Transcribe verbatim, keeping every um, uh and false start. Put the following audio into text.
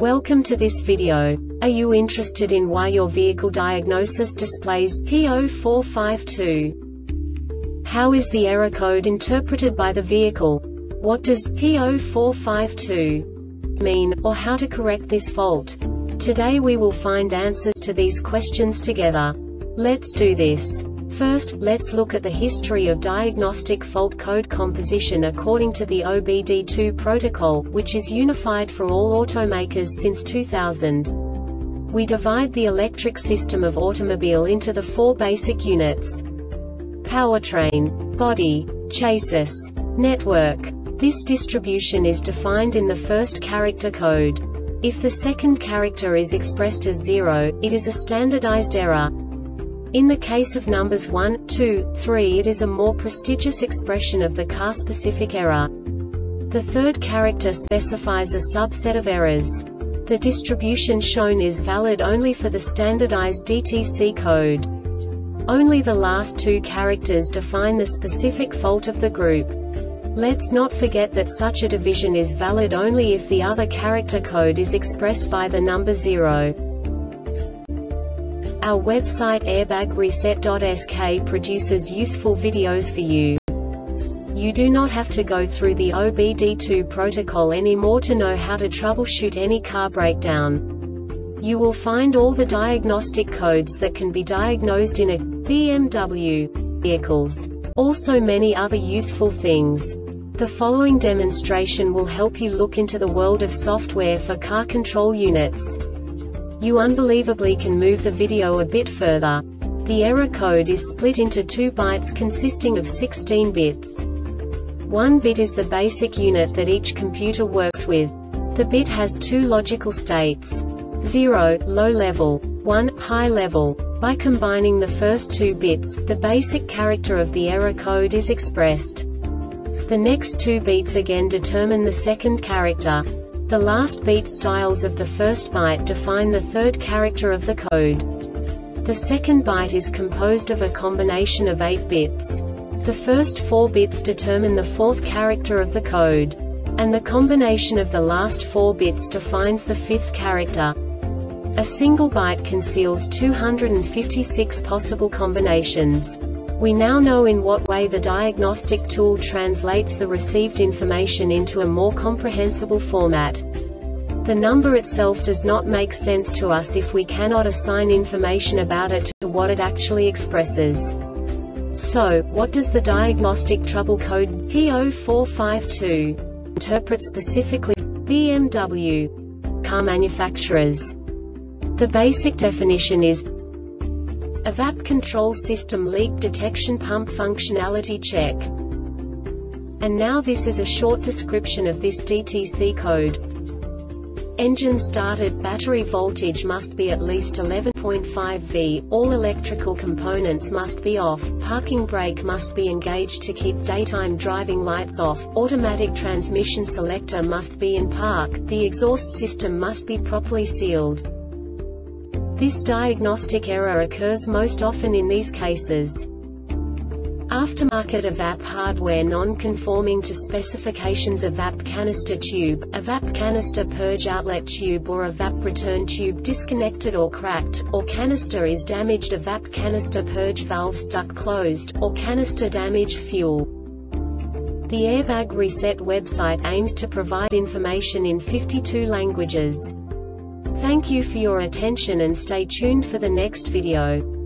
Welcome to this video. Are you interested in why your vehicle diagnosis displays P zero four five two? How is the error code interpreted by the vehicle? What does P zero four five two mean, or how to correct this fault? Today we will find answers to these questions together. Let's do this. First, let's look at the history of diagnostic fault code composition according to the O B D two protocol, which is unified for all automakers since two thousand. We divide the electric system of automobile into the four basic units: powertrain, body, chassis, network. This distribution is defined in the first character code. If the second character is expressed as zero, it is a standardized error. In the case of numbers one, two, three, it is a more prestigious expression of the car-specific error. The third character specifies a subset of errors. The distribution shown is valid only for the standardized D T C code. Only the last two characters define the specific fault of the group. Let's not forget that such a division is valid only if the other character code is expressed by the number zero. Our website airbag reset dot S K produces useful videos for you. You do not have to go through the O B D two protocol anymore to know how to troubleshoot any car breakdown. You will find all the diagnostic codes that can be diagnosed in a B M W vehicles. Also many other useful things. The following demonstration will help you look into the world of software for car control units. You unbelievably can move the video a bit further. The error code is split into two bytes consisting of sixteen bits. One bit is the basic unit that each computer works with. The bit has two logical states: zero, low level, one, high level. By combining the first two bits, the basic character of the error code is expressed. The next two bits again determine the second character. The last beat styles of the first byte define the third character of the code. The second byte is composed of a combination of eight bits. The first four bits determine the fourth character of the code. And the combination of the last four bits defines the fifth character. A single byte conceals two hundred fifty-six possible combinations. We now know in what way the diagnostic tool translates the received information into a more comprehensible format. The number itself does not make sense to us if we cannot assign information about it to what it actually expresses. So, what does the diagnostic trouble code P zero four five two interpret specifically for B M W car manufacturers? The basic definition is a V A P control system leak detection pump functionality check. And now this is a short description of this D T C code. Engine started, battery voltage must be at least eleven point five volts, all electrical components must be off, parking brake must be engaged to keep daytime driving lights off, automatic transmission selector must be in park, the exhaust system must be properly sealed. This diagnostic error occurs most often in these cases: aftermarket A V A P hardware non-conforming to specifications, a V A P canister tube, a V A P canister purge outlet tube or a V A P return tube disconnected or cracked, or canister is damaged, a V A P canister purge valve stuck closed, or canister damaged fuel. The Airbag Reset website aims to provide information in fifty-two languages. Thank you for your attention and stay tuned for the next video.